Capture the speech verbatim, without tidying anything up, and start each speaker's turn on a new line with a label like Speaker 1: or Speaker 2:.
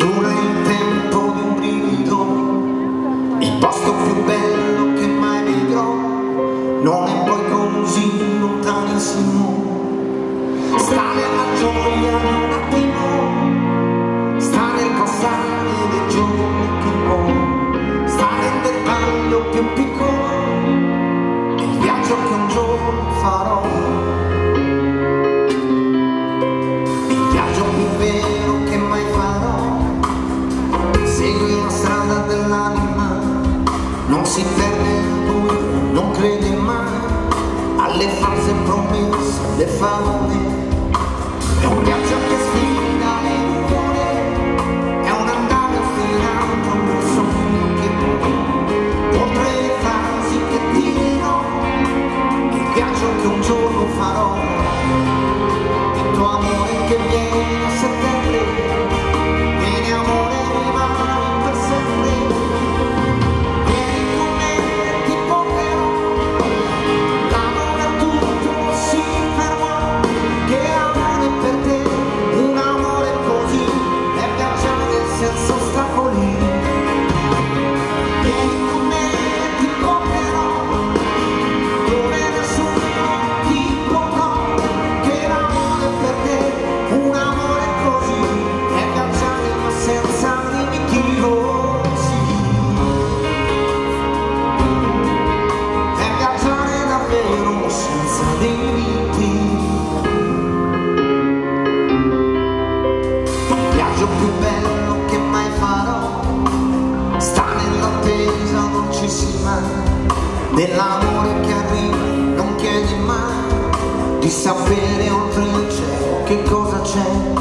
Speaker 1: dura il tempo di un brivido, il posto più bello che mai vedrò non è poi così lontanissimo. Sta nella gioia di un attimo, sta nel passare dei giorni che vuoi, sta nel dettaglio più piccolo, il viaggio che un giorno farò, il viaggio più vero che mai farò. Segui la strada dell'anima, non si perde il buio, non crede mai alle false promesse, le favole. È un viaggio che sfida le nuvole, è un andare affidato nel sogno che vuoi, oltre le frasi che ti dirò, il viaggio che un giorno farò, il tuo amore che viene a settembre, vieni amore rimani per sempre, vieni con me e ti porterò, l'amore a tutto si fermò, che amore per te, un amore così, è viaggiare senza ostacoli, vieni con me e ti porterò, dove nessuno ti portò, che l'amore per te, un amore così, è viaggiare ma senza limiti rossi, è viaggiare davvero senza limiti. Il viaggio più bello che mai farò sta nell'attesa dolcissima dell'amore che arriva, non chiedi mai di sapere oltre il cielo che cosa c'è.